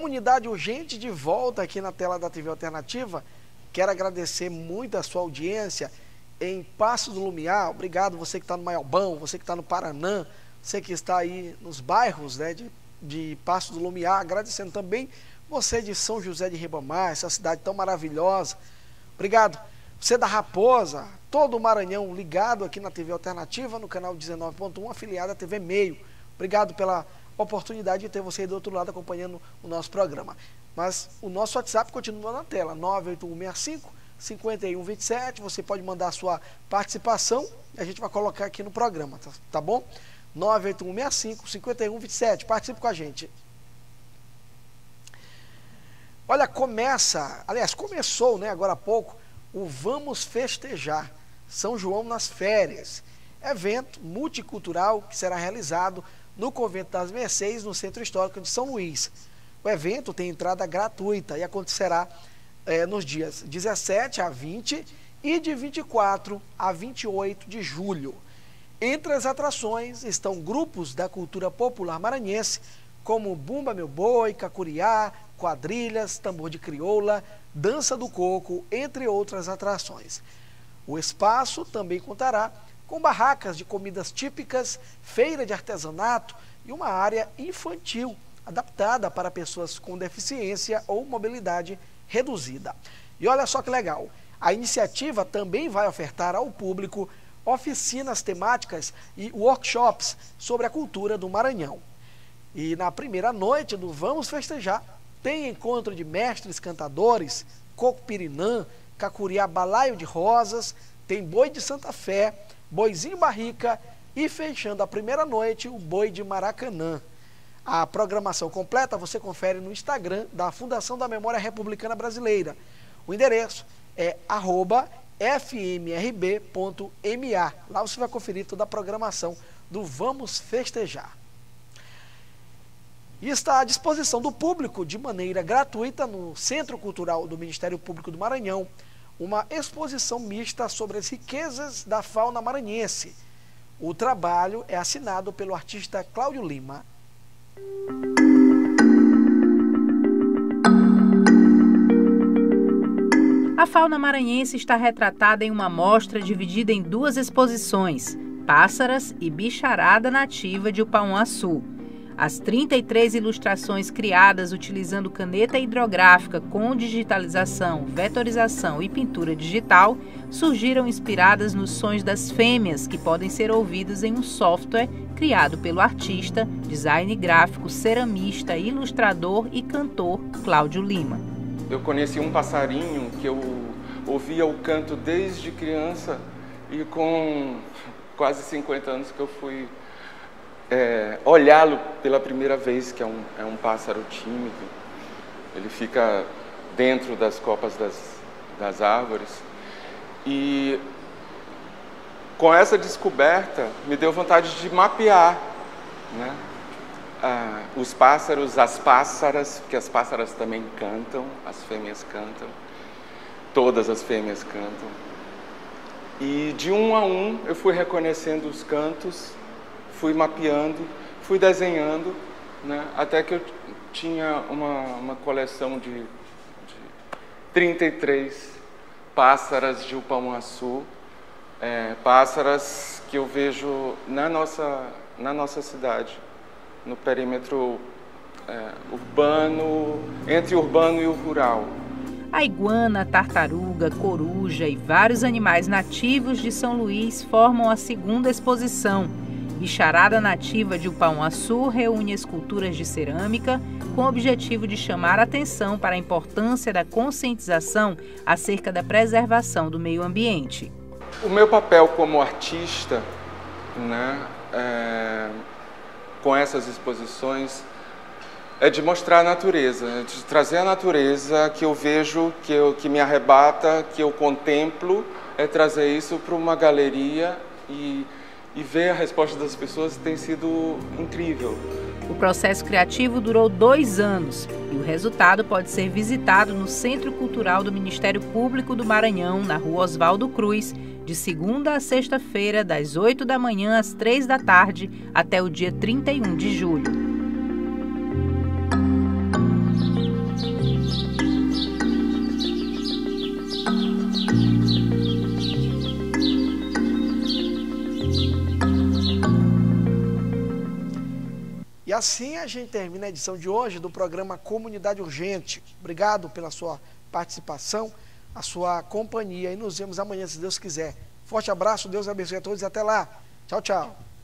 Comunidade urgente de volta aqui na tela da TV Alternativa. Quero agradecer muito a sua audiência em Passo do Lumiar. Obrigado você que está no Maiobão, você que está no Paranã, você que está aí nos bairros, né, de Passo do Lumiar. Agradecendo também você de São José de Ribamar, essa cidade tão maravilhosa. Obrigado. Você da Raposa, todo o Maranhão ligado aqui na TV Alternativa, no canal 19.1, afiliado à TV Meio. Obrigado pela oportunidade de ter você aí do outro lado acompanhando o nosso programa. Mas o nosso WhatsApp continua na tela, 98165-5127. Você pode mandar a sua participação e a gente vai colocar aqui no programa, tá bom? 98165-5127. Participe com a gente. Olha, começou, né, agora há pouco, o Vamos Festejar, São João nas Férias. Evento multicultural que será realizado no Convento das Mercês, no Centro Histórico de São Luís. O evento tem entrada gratuita e acontecerá nos dias 17 a 20 e de 24 a 28 de julho. Entre as atrações estão grupos da cultura popular maranhense, como Bumba Meu Boi, Cacuriá, quadrilhas, tambor de crioula, dança do coco, entre outras atrações. O espaço também contará com barracas de comidas típicas, feira de artesanato e uma área infantil adaptada para pessoas com deficiência ou mobilidade reduzida. E olha só que legal, a iniciativa também vai ofertar ao público oficinas temáticas e workshops sobre a cultura do Maranhão. E na primeira noite do Vamos Festejar, tem encontro de mestres cantadores, coco pirinã, cacuriá balaio de rosas, tem boi de Santa Fé, boizinho barrica e fechando a primeira noite o boi de Maracanã. A programação completa você confere no Instagram da Fundação da Memória Republicana Brasileira. O endereço é @fmrb.ma. Lá você vai conferir toda a programação do Vamos Festejar. E está à disposição do público de maneira gratuita no Centro Cultural do Ministério Público do Maranhão uma exposição mista sobre as riquezas da fauna maranhense. O trabalho é assinado pelo artista Cláudio Lima. A fauna maranhense está retratada em uma mostra dividida em duas exposições, Pássaras e Bicharada Nativa de Upauaçu. As 33 ilustrações criadas utilizando caneta hidrográfica com digitalização, vetorização e pintura digital surgiram inspiradas nos sons das fêmeas que podem ser ouvidos em um software criado pelo artista, design gráfico, ceramista, ilustrador e cantor Cláudio Lima. Eu conheci um passarinho que eu ouvia o canto desde criança e com quase 50 anos que eu fui olhá-lo pela primeira vez, que é um pássaro tímido. Ele fica dentro das copas das árvores. E com essa descoberta me deu vontade de mapear, né, os pássaros, as pássaras, porque as pássaras também cantam, as fêmeas cantam, todas as fêmeas cantam. E de um a um eu fui reconhecendo os cantos, fui mapeando, fui desenhando, né, até que eu tinha uma coleção de 33 pássaras de Upauaçu, pássaras que eu vejo na nossa cidade, no perímetro urbano, entre o urbano e o rural. A iguana, tartaruga, coruja e vários animais nativos de São Luís formam a segunda exposição. Bicharada Nativa de Upauaçu reúne esculturas de cerâmica com o objetivo de chamar a atenção para a importância da conscientização acerca da preservação do meio ambiente. O meu papel como artista, né, com essas exposições, é de mostrar a natureza, de trazer a natureza que eu vejo, que me arrebata, que eu contemplo, trazer isso para uma galeria e ver a resposta das pessoas tem sido incrível. O processo criativo durou 2 anos e o resultado pode ser visitado no Centro Cultural do Ministério Público do Maranhão, na Rua Oswaldo Cruz, de segunda a sexta-feira, das 8 da manhã às 3 da tarde, até o dia 31 de julho. assim a gente termina a edição de hoje do programa Comunidade Urgente. Obrigado pela sua participação, a sua companhia, e nos vemos amanhã, se Deus quiser. Forte abraço, Deus abençoe a todos e até lá. Tchau, tchau.